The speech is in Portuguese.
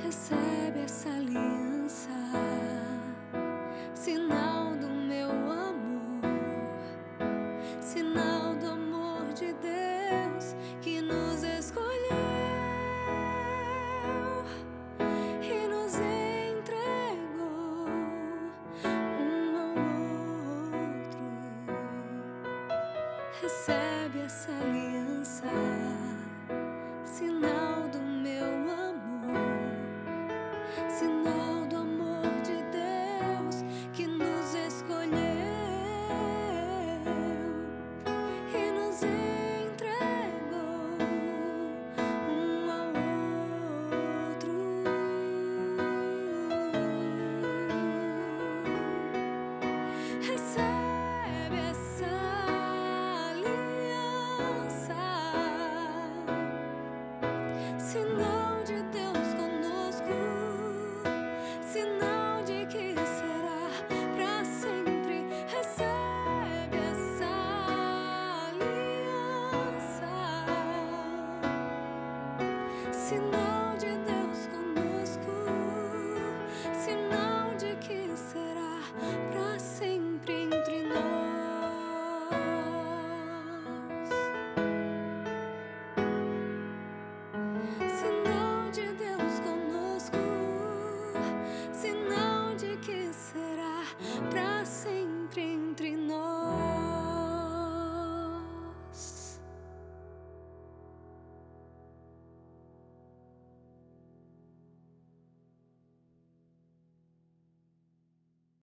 Recebe essa aliança, sinal do meu amor, sinal do amor de Deus que nos escolheu e nos entregou um ao outro. Recebe essa aliança, sinal do meu amor, sinal